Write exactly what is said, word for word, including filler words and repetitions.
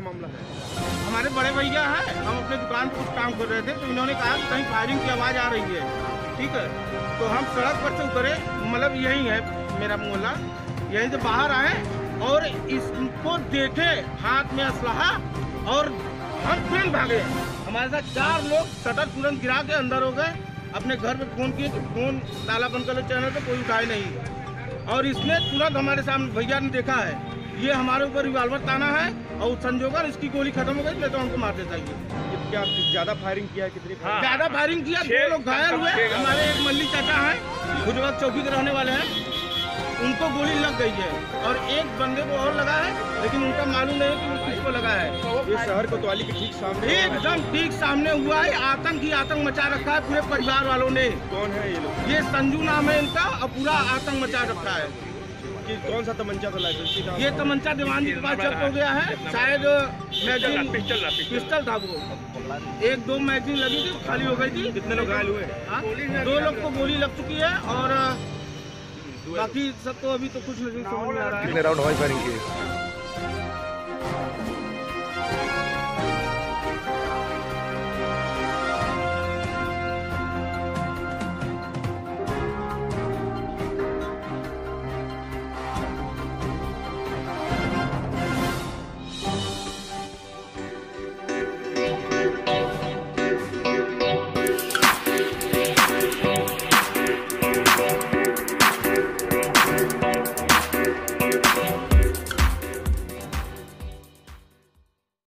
मामला है? हमारे बड़े भैया हैं, हम अपने दुकान पर कुछ काम कर रहे थे तो इन्होंने कहा कि कहीं फायरिंग की आवाज़ आ रही है, ठीक है। तो हम सड़क पर से उतरे, मतलब यही है मेरा मोहल्ला, यहीं से बाहर आए और इसको देखे हाथ में असलहा और हम तुरंत भागे। हमारे साथ चार लोग शटर तुरंत गिरा के अंदर हो गए। अपने घर पे फोन किए तो फोन ताला बंद कर लो, चैनल पे कोई उठाए नहीं। और इसने तुरंत हमारे सामने भैया ने देखा है, ये हमारे ऊपर रिवाल्वर ताना है और संजोगन इसकी गोली खत्म हो गई, नहीं तो हमको मार देता है। क्या ज्यादा फायरिंग किया है? कितनी हाँ, ज्यादा फायरिंग किया, दो लोग घायल हुए। हमारे एक मल्ली चाचा हैं, गुजरात चौकी के रहने वाले हैं, उनको गोली लग गई है और एक बंदे को और लगा है, लेकिन उनका मालूम नहीं है कि किसको लगा है। ये शहर कोतवाली के ठीक सामने एकदम ठीक सामने हुआ है। आतंक ही आतंक मचा रखा है पूरे परिवार वालों ने। कौन है ये लोग? ये संजू नाम है इनका और पूरा आतंक मचा रखा है। कि कौन सा तमंचा था? लाइसेंसी था? ये तमंचा दीवान जी के पास जब्त हो गया है, शायद मैगजीन पिस्टल था वो। एक दो मैगजीन लगी थी, खाली हो गई थी। कितने लोग घायल हुए? दो लोग को गोली लग चुकी है और बाकी सब तो अभी तो कुछ नहीं समझ में आ रहा है। कितने राउंड हवाई फायरिंग की?